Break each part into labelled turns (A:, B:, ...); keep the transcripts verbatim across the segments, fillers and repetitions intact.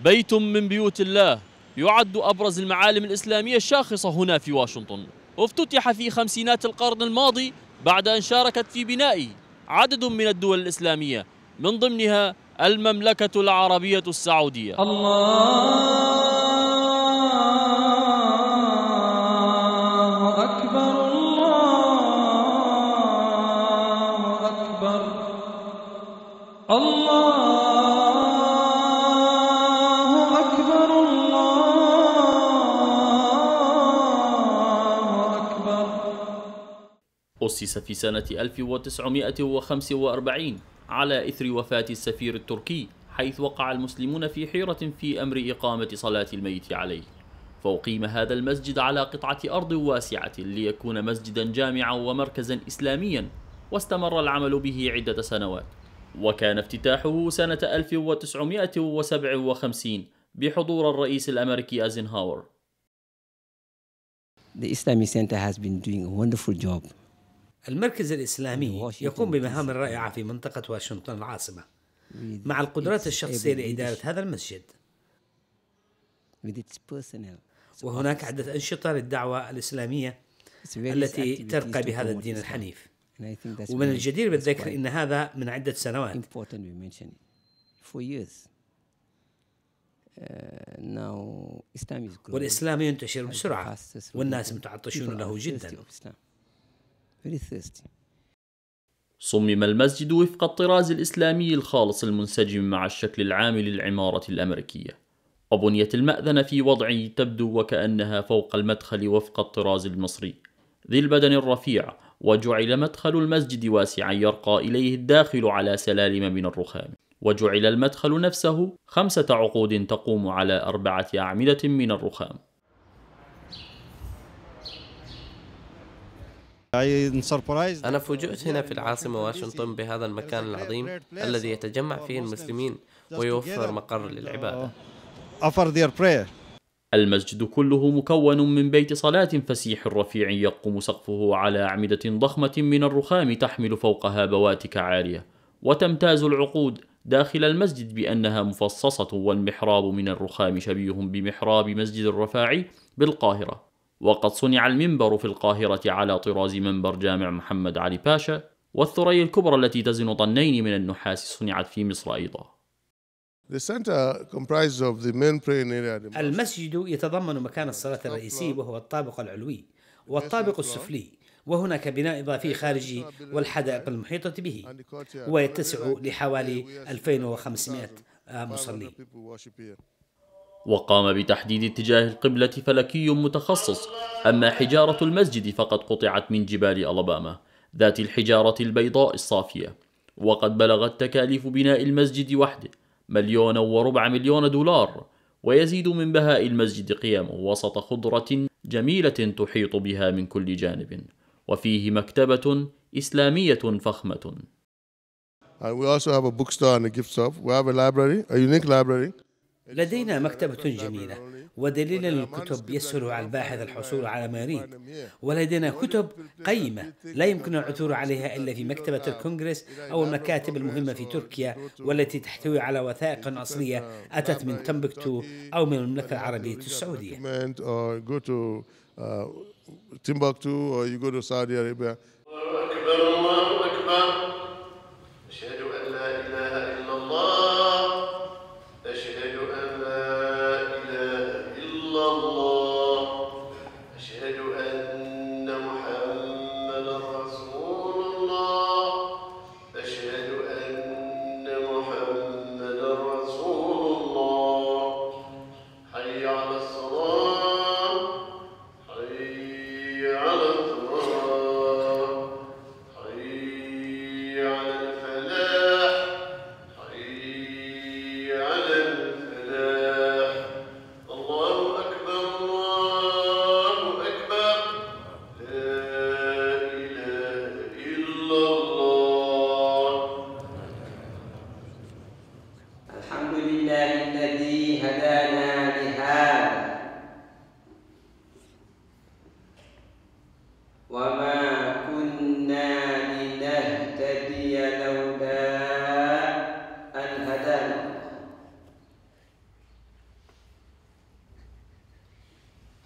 A: بيت من بيوت الله يعد أبرز المعالم الإسلامية الشاخصة هنا في واشنطن، وافتتح في خمسينات القرن الماضي بعد أن شاركت في بنائه عدد من الدول الإسلامية من ضمنها المملكة العربية السعودية.
B: الله أكبر الله أكبر الله أكبر الله أكبر.
A: أسس في سنة ألف وتسعمائة وخمسة وأربعين على إثر وفاة السفير التركي، حيث وقع المسلمون في حيرة في أمر إقامة صلاة الميت عليه، فأقيم هذا المسجد على قطعة أرض واسعة ليكون مسجدا جامعا ومركزا إسلاميا، واستمر العمل به عدة سنوات، وكان افتتاحه سنة ألف وتسعمائة وسبعة وخمسين بحضور الرئيس الأمريكي أيزنهاور.
C: The Islamic Center has been doing a wonderful job.
D: المركز الإسلامي يقوم بمهام رائعة في منطقة واشنطن العاصمة، مع القدرات الشخصية لإدارة هذا المسجد. وهناك عدة أنشطة للدعوة الإسلامية التي ترقى بهذا الدين الحنيف، ومن الجدير بالذكر إن هذا من عدة سنوات. والإسلام ينتشر بسرعة والناس متعطشون له جدا.
A: صمم المسجد وفق الطراز الإسلامي الخالص المنسجم مع الشكل العام للعمارة الأمريكية، وبنيت المأذنة في وضع تبدو وكأنها فوق المدخل وفق الطراز المصري ذي البدن الرفيع، وجعل مدخل المسجد واسعا يرقى إليه الداخل على سلالم من الرخام، وجعل المدخل نفسه خمسة عقود تقوم على أربعة أعمدة من الرخام.
E: أنا فوجئت هنا في العاصمة واشنطن بهذا المكان العظيم الذي يتجمع فيه المسلمين ويوفر مقر للعبادة.
A: المسجد كله مكون من بيت صلاة فسيح رفيع يقوم سقفه على أعمدة ضخمة من الرخام تحمل فوقها بواتك عالية، وتمتاز العقود داخل المسجد بأنها مفصصة، والمحراب من الرخام شبيه بمحراب مسجد الرفاعي بالقاهرة، وقد صنع المنبر في القاهرة على طراز منبر جامع محمد علي باشا، والثريا الكبرى التي تزن طنين من النحاس صنعت في مصر أيضا.
D: المسجد يتضمن مكان الصلاة الرئيسي وهو الطابق العلوي والطابق السفلي، وهناك بناء إضافي خارجي والحدائق المحيطة به، ويتسع لحوالي ألفين وخمسمائة مصلي.
A: وقام بتحديد اتجاه القبلة فلكي متخصص، أما حجارة المسجد فقد قطعت من جبال ألاباما ذات الحجارة البيضاء الصافية، وقد بلغت تكاليف بناء المسجد وحده مليون وربع مليون دولار، ويزيد من بهاء المسجد قيامه وسط خضرة جميلة تحيط بها من كل جانب، وفيه مكتبة إسلامية فخمة.
D: لدينا مكتبة جميلة ودليل للكتب يسهل على الباحث الحصول على ما يريد، ولدينا كتب قيمة لا يمكن العثور عليها إلا في مكتبة الكونغرس أو المكاتب المهمة في تركيا، والتي تحتوي على وثائق أصلية أتت من تمبكتو أو من المملكة العربية السعودية.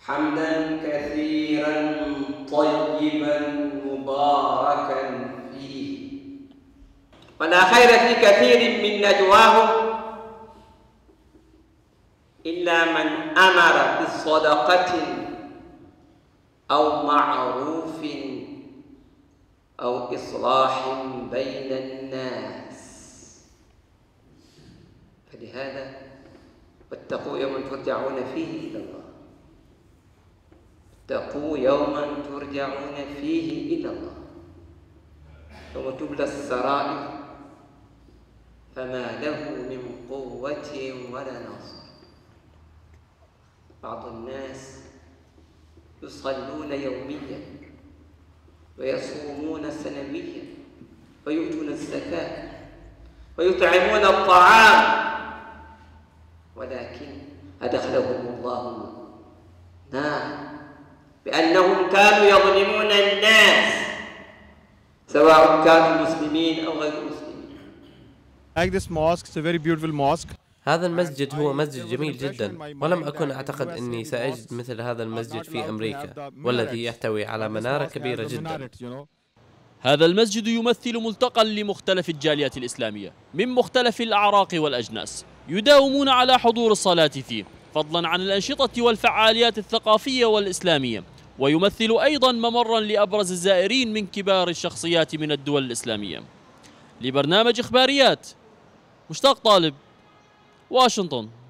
F: حمدا كثيرا طيبا مباركا فيه. ولا خير في كثير من نجواهم إلا من أمر بصدقة أو معروف أو إصلاح بين الناس. فلهذا واتقوا يوما ترجعون فيه إلى الله، اتقوا يوما ترجعون فيه إلى الله يوم تبلى السرائر فما له من قوة ولا ناصر. بعض الناس يصلون يوميا ويصومون سنويا ويؤتون الزكاة ويطعمون الطعام، ولكن أدخلهم الله النار بأنهم كانوا يظلمون الناس سواء كانوا مسلمين أو غير مسلمين.
G: Like this mosque, it's a very beautiful mosque.
E: هذا المسجد هو مسجد جميل جدا، ولم أكن أعتقد أني سأجد مثل هذا المسجد في أمريكا، والذي يحتوي على منارة كبيرة جدا.
A: هذا المسجد يمثل ملتقى لمختلف الجاليات الإسلامية من مختلف الأعراق والأجناس، يداومون على حضور الصلاة فيه فضلا عن الأنشطة والفعاليات الثقافية والإسلامية، ويمثل أيضا ممرا لأبرز الزائرين من كبار الشخصيات من الدول الإسلامية. لبرنامج إخباريات، مشتاق طالب، واشنطن.